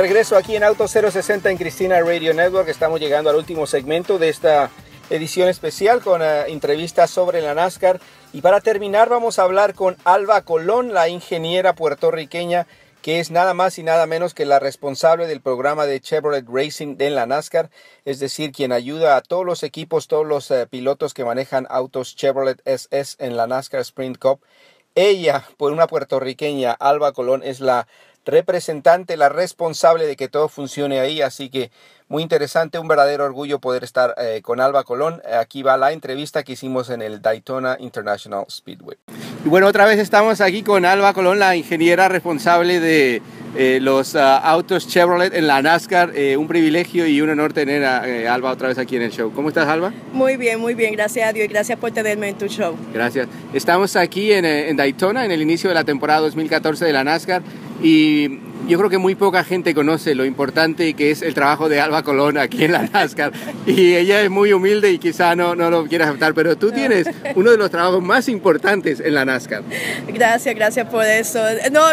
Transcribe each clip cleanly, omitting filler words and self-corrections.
regreso aquí en Auto 060 en Cristina Radio Network. Estamos llegando al último segmento de esta edición especial con entrevistas sobre la NASCAR. Y para terminar vamos a hablar con Alba Colón, la ingeniera puertorriqueña que es nada más y nada menos que la responsable del programa de Chevrolet Racing en la NASCAR, es decir, quien ayuda a todos los equipos, todos los pilotos que manejan autos Chevrolet SS en la NASCAR Sprint Cup. Ella, por una puertorriqueña, Alba Colón, es la representante, la responsable de que todo funcione ahí, así que muy interesante, un verdadero orgullo poder estar con Alba Colón. Aquí va la entrevista que hicimos en el Daytona International Speedway. Y bueno, otra vez estamos aquí con Alba Colón, la ingeniera responsable de los autos Chevrolet en la NASCAR. Un privilegio y un honor tener a Alba otra vez aquí en el show. ¿Cómo estás, Alba? Muy bien, gracias a Dios y gracias por tenerme en tu show. Gracias. Estamos aquí en Daytona, en el inicio de la temporada 2014 de la NASCAR, y yo creo que muy poca gente conoce lo importante que es el trabajo de Alba Colón aquí en la NASCAR. Y ella es muy humilde y quizá no lo quiere aceptar, pero tú tienes uno de los trabajos más importantes en la NASCAR. Gracias por eso. No,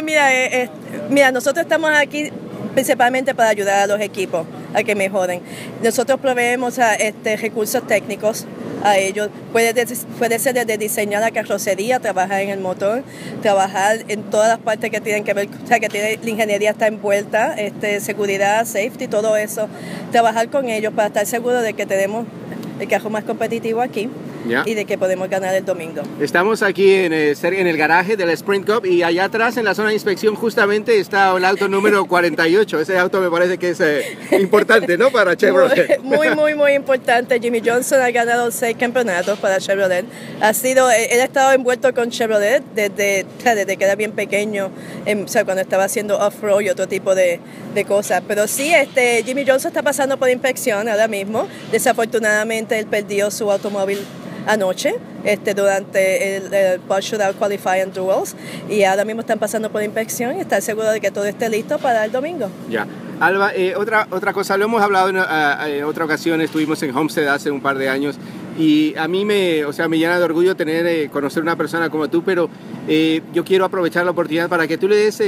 mira, nosotros estamos aquí principalmente para ayudar a los equipos a que mejoren. Nosotros proveemos recursos técnicos a ellos. Puede ser desde diseñar la carrocería, trabajar en el motor, trabajar en todas las partes que tienen que ver, o sea, que la ingeniería está envuelta, seguridad, safety, todo eso. Trabajar con ellos para estar seguros de que tenemos el carro más competitivo aquí. Yeah. Y de que podemos ganar el domingo. Estamos aquí en el garaje del Sprint Cup y allá atrás en la zona de inspección justamente está el auto número 48. Ese auto me parece que es importante, ¿no? Para Chevrolet. Muy importante. Jimmie Johnson ha ganado 6 campeonatos para Chevrolet. Él ha estado envuelto con Chevrolet desde que era bien pequeño, o sea, cuando estaba haciendo off-road y otro tipo de cosas. Pero sí, Jimmie Johnson está pasando por inspección ahora mismo. Desafortunadamente él perdió su automóvil anoche durante el Pole Shootout Qualifying Duels, y ahora mismo están pasando por inspección y estar seguro de que todo esté listo para el domingo. Ya. Alba, otra cosa, lo hemos hablado en otra ocasión, estuvimos en Homestead hace un par de años y a mí me llena de orgullo conocer una persona como tú, pero yo quiero aprovechar la oportunidad para que tú le des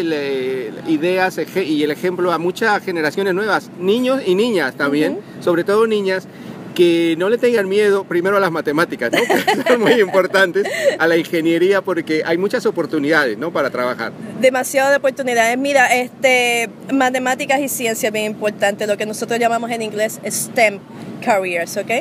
ideas y el ejemplo a muchas generaciones nuevas, niños y niñas también, sobre todo niñas, que no le tengan miedo primero a las matemáticas, ¿no? Que son muy importantes, a la ingeniería, porque hay muchas oportunidades, ¿no? Para trabajar. Demasiadas oportunidades. Mira, matemáticas y ciencia es bien importante, lo que nosotros llamamos en inglés STEM careers, ¿ok?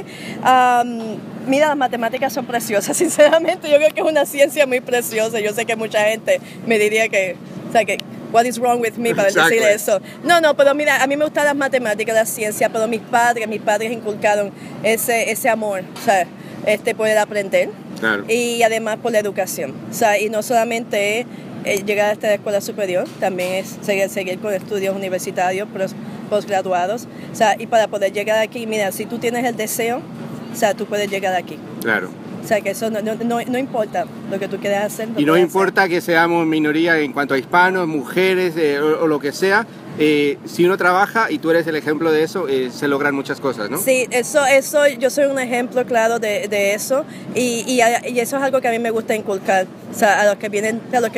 Mira, las matemáticas son preciosas, sinceramente. Yo creo que es una ciencia muy preciosa. Yo sé que mucha gente me diría que what is wrong with me para decir eso. No, pero mira, a mí me gustan las matemáticas, la ciencia, pero mis padres inculcaron ese amor, o sea, poder aprender. Claro. Y además por la educación. O sea, y no solamente llegar a esta escuela superior, también es seguir con estudios universitarios, postgraduados. O sea, y para poder llegar aquí, mira, si tú tienes el deseo, o sea, tú puedes llegar aquí. Claro. O sea, que eso no importa lo que tú quieras hacer. Y no importa que seamos minoría en cuanto a hispanos, mujeres o lo que sea. Si uno trabaja y tú eres el ejemplo de eso, se logran muchas cosas, ¿no? Sí, eso yo soy un ejemplo claro de eso y eso es algo que a mí me gusta inculcar, o sea, a los que vienen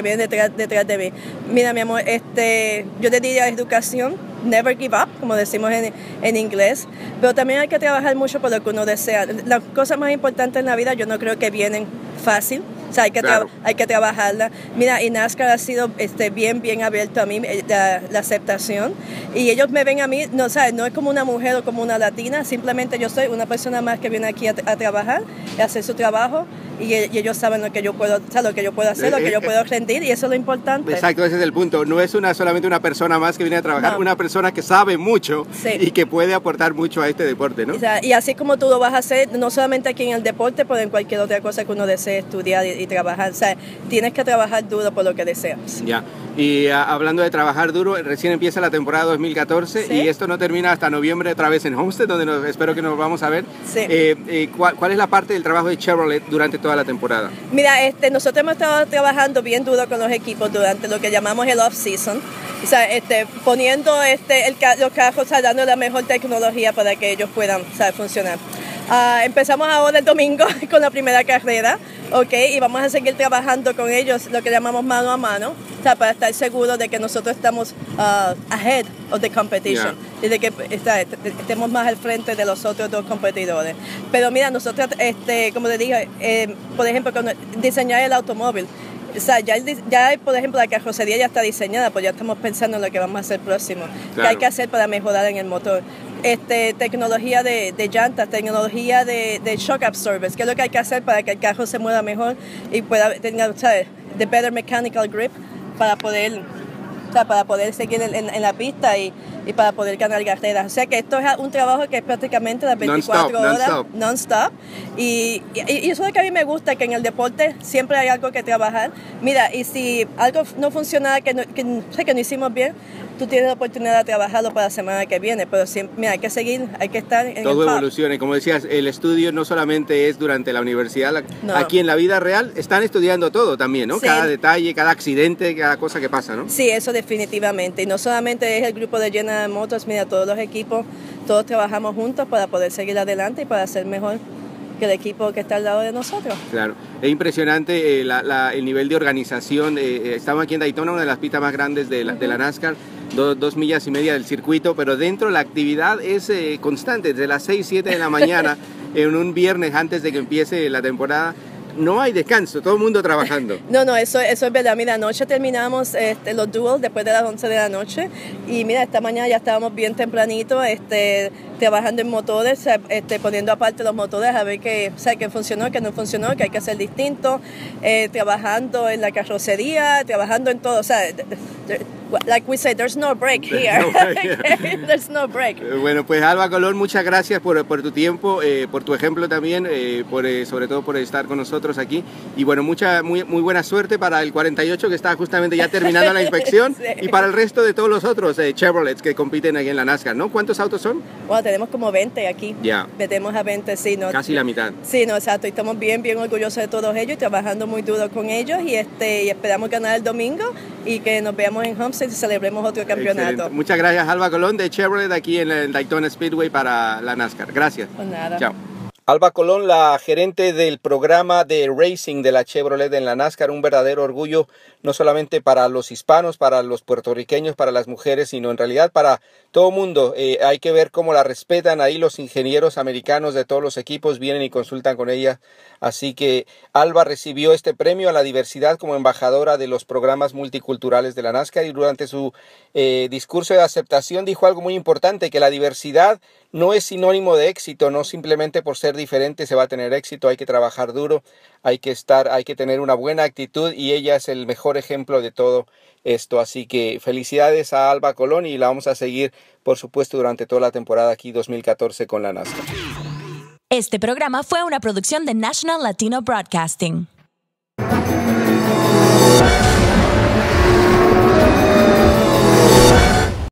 detrás de mí. Mira, mi amor, yo le diría educación, never give up, como decimos en inglés, pero también hay que trabajar mucho por lo que uno desea. Las cosas más importantes en la vida yo no creo que vienen fácil. O sea, hay que trabajarla. Mira, y NASCAR ha sido bien abierto a mí, la aceptación. Y ellos me ven a mí, no es como una mujer o como una latina, simplemente yo soy una persona más que viene aquí a trabajar, a hacer su trabajo. Y ellos saben lo que yo puedo hacer, lo que yo puedo rendir, y eso es lo importante. Exacto, ese es el punto. No es solamente una persona más que viene a trabajar, una persona que sabe mucho y que puede aportar mucho a este deporte, ¿no? O sea, y así como tú lo vas a hacer, no solamente aquí en el deporte, pero en cualquier otra cosa que uno desee estudiar y trabajar. O sea, tienes que trabajar duro por lo que deseas. Ya. Y hablando de trabajar duro, recién empieza la temporada 2014 y esto no termina hasta noviembre otra vez en Homestead, donde espero que nos vamos a ver. Sí. ¿Cuál es la parte del trabajo de Chevrolet durante toda la temporada? Mira, nosotros hemos estado trabajando bien duro con los equipos durante lo que llamamos el off-season. O sea, poniendo los carros, o sea, dando la mejor tecnología para que ellos puedan, o sea, funcionar. Empezamos ahora el domingo con la primera carrera. Okay, y vamos a seguir trabajando con ellos, lo que llamamos mano a mano, o sea, para estar seguros de que nosotros estamos ahead of the competition, y de que estemos más al frente de los otros dos competidores. Pero mira, nosotros, como te dije, por ejemplo, cuando diseñar el automóvil, o sea, ya por ejemplo, la carrocería ya está diseñada, pues ya estamos pensando en lo que vamos a hacer próximo, claro. ¿Qué hay que hacer para mejorar en el motor? Tecnología de llantas, tecnología de shock absorbers, qué es lo que hay que hacer para que el carro se mueva mejor y pueda tener, ¿sabes?, the better mechanical grip para poder seguir en la pista y para poder ganar carreras. O sea que esto es un trabajo que es prácticamente las 24 horas, non-stop. Y eso es lo que a mí me gusta, que en el deporte siempre hay algo que trabajar. Mira, y si algo no funciona, que no hicimos bien, tú tienes la oportunidad de trabajarlo para la semana que viene, pero siempre, mira, hay que seguir, hay que estar en todo el top. Evoluciona, y como decías, el estudio no solamente es durante la universidad, aquí en la vida real están estudiando todo también, ¿no? Sí. Cada detalle, cada accidente, cada cosa que pasa, ¿no? Sí, eso definitivamente, y no solamente es el grupo de General Motors, mira, todos los equipos, todos trabajamos juntos para poder seguir adelante y para ser mejor que el equipo que está al lado de nosotros. Claro, es impresionante el nivel de organización. Estamos aquí en Daytona, una de las pistas más grandes de la NASCAR, 2 millas y media del circuito, pero dentro la actividad es constante, desde las 6, 7 de la mañana, en un viernes antes de que empiece la temporada. No hay descanso, todo el mundo trabajando. No, eso es verdad. Mira, anoche terminamos los duels después de las 11 de la noche y mira, esta mañana ya estábamos bien tempranito trabajando en motores, poniendo aparte los motores a ver qué funcionó, qué no funcionó, qué hay que hacer distinto, trabajando en la carrocería, trabajando en todo. O sea, like we say, there's no break here. No break, yeah. There's no break. Bueno, pues Alba Colón, muchas gracias por tu tiempo, por tu ejemplo también, sobre todo por estar con nosotros aquí. Y bueno, muy buena suerte para el 48 que está justamente ya terminando la inspección, sí. Y para el resto de todos los otros Chevrolets que compiten aquí en la NASCAR, ¿no? ¿Cuántos autos son? Bueno, tenemos como 20 aquí. Ya. Metemos a 20, sí. ¿No? Casi la mitad. Sí, no, exacto. Y estamos bien orgullosos de todos ellos y trabajando muy duro con ellos y esperamos ganar el domingo y que nos veamos en Homestead y celebremos otro campeonato. Excelente. Muchas gracias, Alba Colón de Chevrolet aquí en el Daytona Speedway para la NASCAR. Gracias. Pues nada. Chao. Alba Colón, la gerente del programa de racing de la Chevrolet en la NASCAR, un verdadero orgullo no solamente para los hispanos, para los puertorriqueños, para las mujeres, sino en realidad para todo el mundo. Hay que ver cómo la respetan ahí los ingenieros americanos de todos los equipos, vienen y consultan con ella. Así que Alba recibió este premio a la diversidad como embajadora de los programas multiculturales de la NASCAR y durante su discurso de aceptación dijo algo muy importante, que la diversidad no es sinónimo de éxito, no simplemente por ser diferente se va a tener éxito, hay que trabajar duro, hay que tener una buena actitud y ella es el mejor ejemplo de todo esto. Así que felicidades a Alba Colón y la vamos a seguir, por supuesto, durante toda la temporada aquí 2014 con la NASCAR. Este programa fue una producción de National Latino Broadcasting.